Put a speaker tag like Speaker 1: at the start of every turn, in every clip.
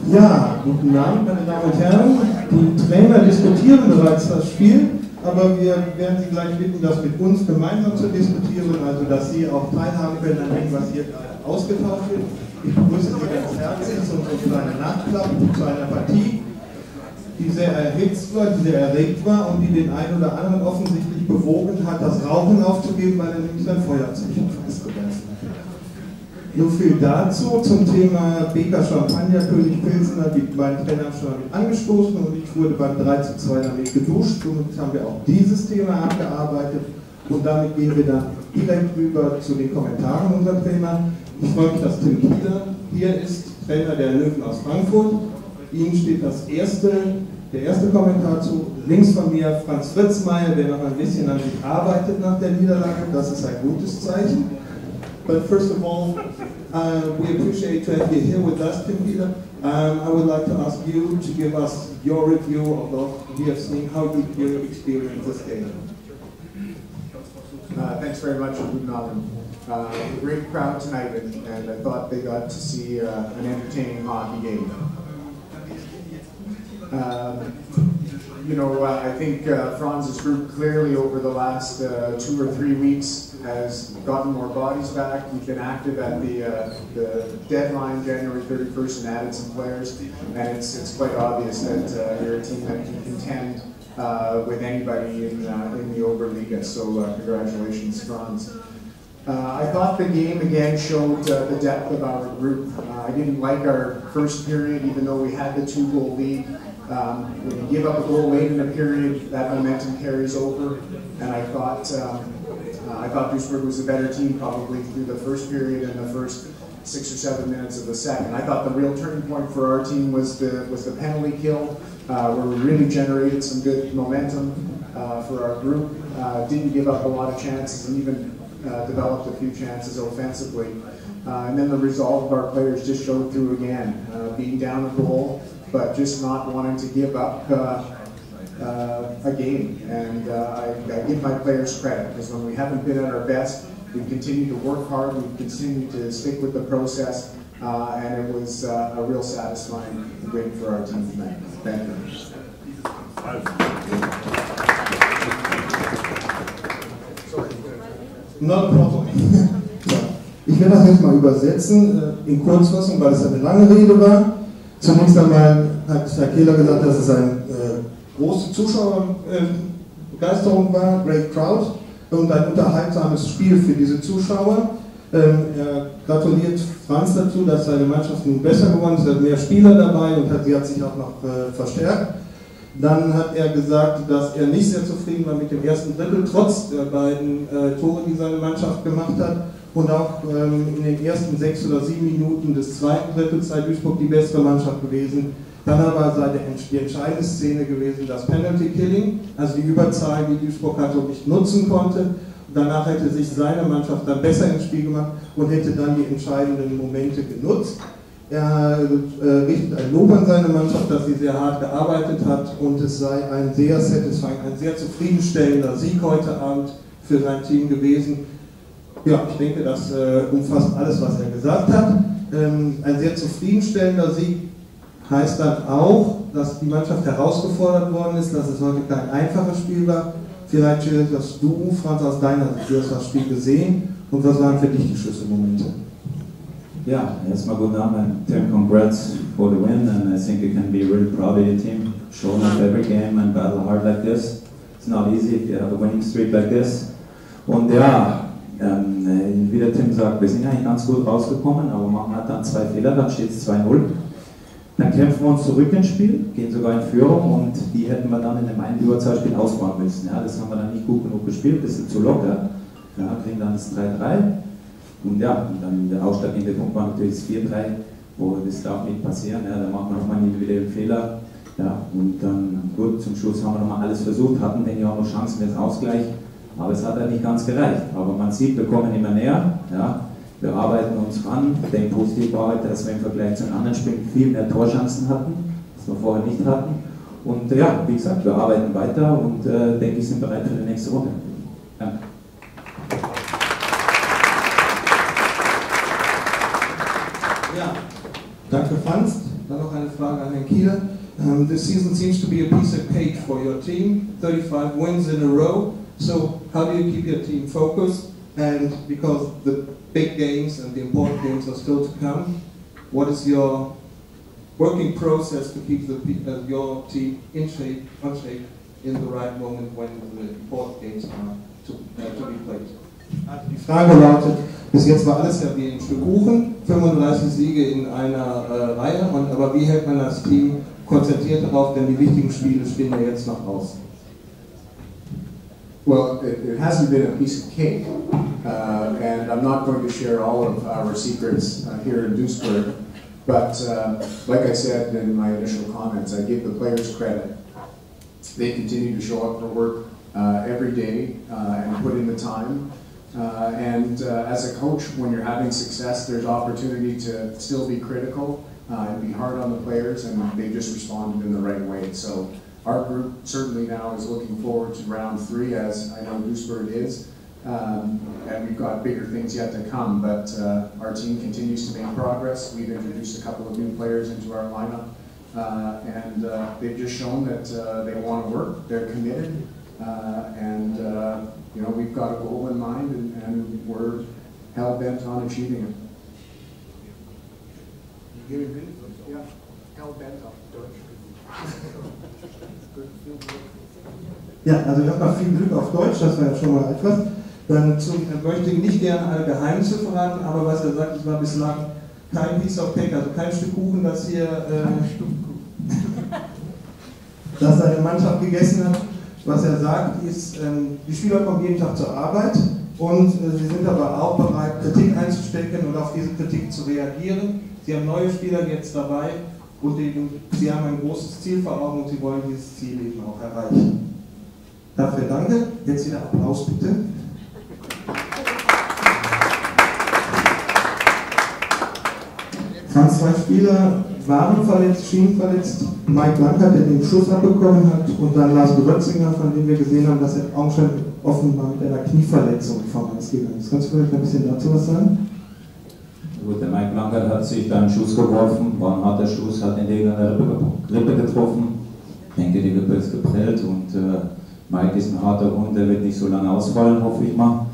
Speaker 1: Ja, guten Abend, meine Damen und Herren. Die Trainer diskutieren bereits das Spiel, aber wir werden Sie gleich bitten, das mit uns gemeinsam zu diskutieren, also dass Sie auch teilhaben können an dem, was hier gerade ausgetauscht wird. Ich begrüße Sie ganz herzlich zu unserem kleinen Nachklapp zu einer Partie, die sehr erhitzt war, die sehr erregt war und die den einen oder anderen offensichtlich bewogen hat, das Rauchen aufzugeben, weil er nämlich sein Feuerzeug festgeworfen hat. Nur viel dazu zum Thema Beker Champagner, König Pilsener, die beiden Trainer haben schon damit angestoßen und ich wurde beim 3:2 damit geduscht. Somit haben wir auch dieses Thema abgearbeitet und damit gehen wir dann direkt rüber zu den Kommentaren unserer Trainer. Ich freue mich, dass Tim Kieler hier ist, Trainer der Löwen aus Frankfurt. Ihnen steht der erste Kommentar zu. Links von mir Franz Fritzmeier, der noch ein bisschen an sich arbeitet nach der Niederlage. Das ist ein gutes Zeichen. But first of all, we appreciate to have you here with us, Tim Kieler. I would like to ask you to give us your review of what we have seen. How did you experience this game?
Speaker 2: Thanks very much, Guten Abend. A great crowd tonight, and I thought they got to see an entertaining hockey game. I think Franz's group clearly over the last 2 or 3 weeks has gotten more bodies back. We've been active at the deadline, January 31st, and added some players. And it's quite obvious that you're a team that can contend with anybody in the Oberliga. So congratulations, Franz. I thought the game again showed the depth of our group. I didn't like our first period, even though we had the 2-goal lead. When you give up a goal late in a period, that momentum carries over. And I thought Duisburg was a better team probably through the first period and the first 6 or 7 minutes of the second. I thought the real turning point for our team was the penalty kill, where we really generated some good momentum for our group. Didn't give up a lot of chances and even developed a few chances offensively. And then the resolve of our players just showed through again, being down a goal, but just not wanting to give up a game. And I give my players credit, because when we haven't been at our best, we've continued to work hard, we've continued to stick with the process, and it was a real satisfying win for our team tonight. Thank you.
Speaker 1: No problem. Ich werde das jetzt mal übersetzen, in Kurzfassung, weil es eine lange Rede war. Zunächst einmal hat Herr Kehler gesagt, dass es eine große Zuschauerbegeisterung war, great crowd, und ein unterhaltsames Spiel für diese Zuschauer. Er gratuliert Franz dazu, dass seine Mannschaft nun besser geworden ist, es sind mehr Spieler dabei und sie hat sich auch noch verstärkt. Dann hat er gesagt, dass er nicht sehr zufrieden war mit dem ersten Drittel, trotz der beiden Tore, die seine Mannschaft gemacht hat. Und auch in den ersten 6 oder 7 Minuten des zweiten Drittels sei Duisburg die bessere Mannschaft gewesen. Dann aber sei die entscheidende Szene gewesen, das Penalty Killing, also die Überzahl, die Duisburg hatte und nicht nutzen konnte. Und danach hätte sich seine Mannschaft dann besser ins Spiel gemacht und hätte dann die entscheidenden Momente genutzt. Er richtet ein Lob an seine Mannschaft, dass sie sehr hart gearbeitet hat und es sei ein sehr satisfying, ein sehr zufriedenstellender Sieg heute Abend für sein Team gewesen. Ja, ich denke, das umfasst alles, was er gesagt hat. Ein sehr zufriedenstellender Sieg heißt dann auch, dass die Mannschaft herausgefordert worden ist, dass es heute kein einfaches Spiel war. Vielleicht schilderst du, Franz, aus deiner Sicht, du hast das Spiel gesehen und was waren für dich die Schlüsselmomente?
Speaker 3: Yeah, erstmal guten Abend, Tim, congrats for the win, and I think you can be really proud of your team. Showing up every game and battle hard like this. It's not easy if you have a winning streak like this. Und ja, wie der Tim sagt, wir sind eigentlich ganz gut rausgekommen, aber man hat dann 2 Fehler, dann steht es 2-0. Dann kämpfen wir uns zurück ins Spiel, gehen sogar in Führung und die hätten wir dann in dem einen Überzahlspiel ausbauen müssen. Ja, das haben wir dann nicht gut genug gespielt, das ist zu locker. Ja, kriegen dann das 3-3. Und ja, und dann der ausschlaggebende Punkt war natürlich das 4-3, wo das darf nicht passieren, ja, da machen wir nochmal einen individuellen Fehler. Ja, und dann, gut, zum Schluss haben wir nochmal alles versucht, hatten denke ich auch noch Chancen für den Ausgleich, aber es hat ja nicht ganz gereicht. Aber man sieht, wir kommen immer näher, ja, wir arbeiten uns ran, ich denke positiv war, dass wir im Vergleich zu den anderen Spielen viel mehr Torchancen hatten, was wir vorher nicht hatten. Und ja, wie gesagt, wir arbeiten weiter und denke ich, sind bereit für die nächste Runde. Danke.
Speaker 1: Ja, danke Franz. Dann noch eine Frage an Herrn Kieler. This season seems to be a piece of cake for your team, 35 wins in a row. So how do you keep your team focused? And because the big games and the important games are still to come, what is your working process to keep your team in shape, on shape, in the right moment when the important games are to be played? Also die Frage lautet, bis jetzt war alles ja wie ein Stück Kuchen, 35 Siege in einer Reihe, aber wie hält man das Team konzentriert darauf, denn die wichtigen Spiele stehen ja jetzt noch aus?
Speaker 2: Well, it hasn't been a piece of cake, and I'm not going to share all of our secrets here in Duisburg, but like I said in my initial comments, I give the players credit. They continue to show up for work every day and put in the time. And as a coach, when you're having success, there's opportunity to still be critical and be hard on the players, and they just responded in the right way. So our group certainly now is looking forward to round 3, as I know Duisburg is, and we've got bigger things yet to come, but our team continues to make progress. We've introduced a couple of new players into our lineup, and they've just shown that they want to work, they're committed, and you know, we've got a goal in mind, and we're hell-bent on achieving it.
Speaker 4: Ja, hell-bent auf Deutsch.
Speaker 1: Ja, also erstmal viel Glück auf Deutsch, das war ja schon mal etwas. Dann möchte ich nicht gerne alle Geheimnisse verraten, aber was er sagt, es war bislang kein Piece of Cake, also kein Stück Kuchen, das hier das seine Mannschaft gegessen hat. Was er sagt, ist, die Spieler kommen jeden Tag zur Arbeit und sie sind aber auch bereit, Kritik einzustecken und auf diese Kritik zu reagieren. Sie haben neue Spieler jetzt dabei und sie haben ein großes Ziel vor Augen und sie wollen dieses Ziel eben auch erreichen. Dafür danke. Jetzt wieder Applaus bitte. Zwei Spieler waren verletzt, schienen verletzt. Mike Blankert, der den Schuss abbekommen hat, und dann Lars Grötzinger, von dem wir gesehen haben, dass er augenscheinlich offenbar mit einer Knieverletzung vom Eis gegangen ist. Kannst du vielleicht ein bisschen dazu was sagen?
Speaker 3: Gut, der Mike Blankert hat sich da einen Schuss geworfen, war ein harter Schuss, hat in die Rippe getroffen. Ich denke, die Rippe ist geprellt und Mike ist ein harter Hund, der wird nicht so lange ausfallen, hoffe ich mal.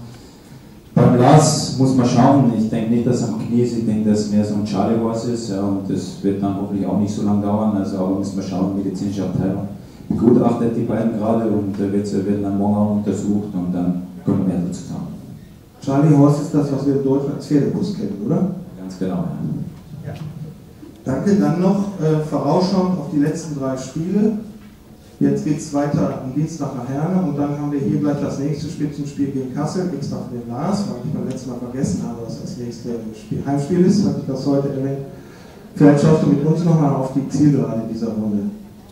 Speaker 3: Beim Lars muss man schauen, ich denke nicht, dass er am Knie ist, ich denke, dass es mehr so ein Charlie Horse ist, ja, und das wird dann hoffentlich auch nicht so lange dauern, also aber müssen wir schauen, medizinische Abteilung begutachtet die beiden gerade und werden dann morgen auch untersucht und dann können wir mehr dazu sagen.
Speaker 1: Charlie Horse ist das, was wir in Deutschland als Pferdebus kennen, oder?
Speaker 3: Ganz genau.
Speaker 1: Ja. Danke, dann noch vorausschauend auf die letzten 3 Spiele. Jetzt geht es weiter am Dienstag nach Herne und dann haben wir hier gleich das nächste Spitzenspiel gegen Kassel, extra für den Lars, weil ich beim letzten Mal vergessen habe, was das nächste Heimspiel ist, hatte ich das heute erwähnt. Vielleicht schaust du mit uns nochmal auf die Zielgerade dieser Runde.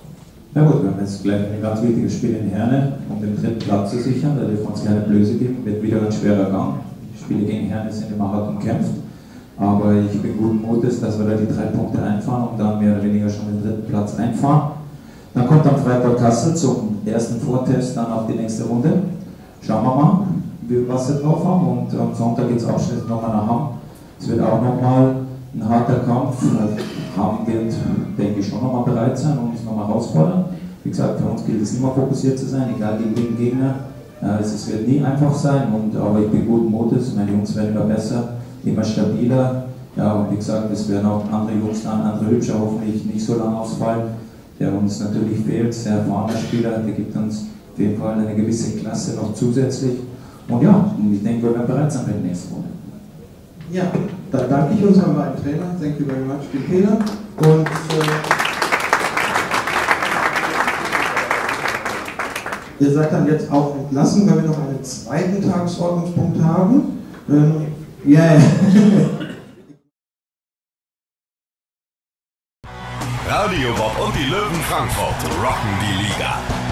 Speaker 3: Na gut, wir haben jetzt gleich ein ganz wichtiges Spiel in Herne, um den 3. Platz zu sichern, da dürfen wir uns keine Blöße geben, wird wieder ein schwerer Gang. Die Spiele gegen Herne sind immer hart umkämpft, aber ich bin guten Mutes, dass wir da die 3 Punkte einfahren und dann mehr oder weniger schon den 3. Platz einfahren. Dann kommt am Freitag Kassel zum ersten Vortest, dann auf die nächste Runde. Schauen wir mal, was wir drauf haben. Und am Sonntag geht es abschließend nochmal nach Hamm. Es wird auch nochmal ein harter Kampf. Hamm wird, denke ich, schon nochmal bereit sein und uns nochmal herausfordern. Wie gesagt, für uns gilt es immer fokussiert zu sein, egal gegen den Gegner. Es wird nie einfach sein, aber ich bin guten Mutes. Meine Jungs werden immer besser, immer stabiler. Ja, und wie gesagt, es werden auch andere Jungs dann, andere Hübscher hoffentlich nicht so lange ausfallen. Der uns natürlich fehlt, sehr erfahrener Spieler, der gibt uns auf jeden Fall eine gewisse Klasse noch zusätzlich. Und ja, ich denke, wir werden bereit sein für die nächste Runde.
Speaker 1: Ja, dann danke ich unserem beiden Trainer, thank you very much, Bill Kehler. Und ihr seid dann jetzt auch entlassen, weil wir noch einen zweiten Tagesordnungspunkt haben.
Speaker 5: Radio Bob und die Löwen Frankfurt rocken die Liga.